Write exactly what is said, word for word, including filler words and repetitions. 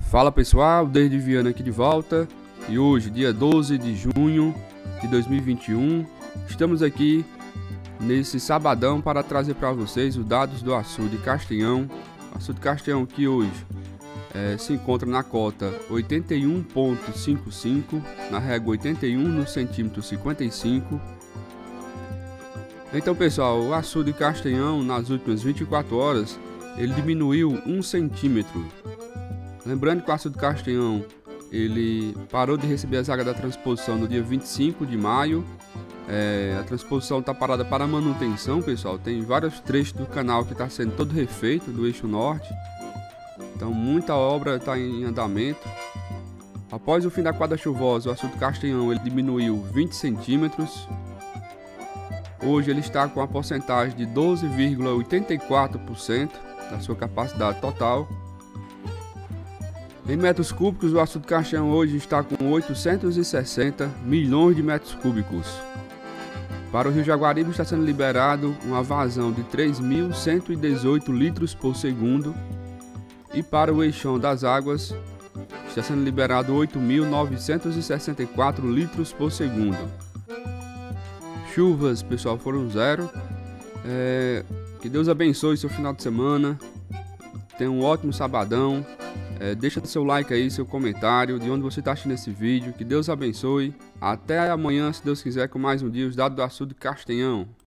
Fala pessoal, desde Viana aqui de volta. E hoje, dia doze de junho de dois mil e vinte e um, estamos aqui nesse sabadão para trazer para vocês os dados do açude Castanhão. Açude Castanhão que hoje é, se encontra na cota oitenta e um vírgula cinquenta e cinco, na régua oitenta e um, no centímetro cinquenta e cinco. Então pessoal, o açude Castanhão nas últimas vinte e quatro horas ele diminuiu um centímetro. Lembrando que o açude Castanhão ele parou de receber as águas da transposição no dia vinte e cinco de maio. É, a transposição está parada para manutenção, pessoal. Tem vários trechos do canal que está sendo todo refeito do eixo norte. Então muita obra está em andamento. Após o fim da quadra chuvosa, o açude Castanhão ele diminuiu vinte centímetros. Hoje ele está com a porcentagem de doze vírgula oitenta e quatro por cento da sua capacidade total. Em metros cúbicos, o açude Castanhão hoje está com oitocentos e sessenta milhões de metros cúbicos. Para o Rio Jaguaribe está sendo liberado uma vazão de três mil cento e dezoito litros por segundo. E para o Eixão das Águas está sendo liberado oito mil novecentos e sessenta e quatro litros por segundo. Chuvas, pessoal, foram zero. É, que Deus abençoe seu final de semana. Tenha um ótimo sabadão. É, deixa seu like aí, seu comentário, de onde você está assistindo esse vídeo. Que Deus abençoe. Até amanhã, se Deus quiser, com mais um dia, os dados do açude Castanhão.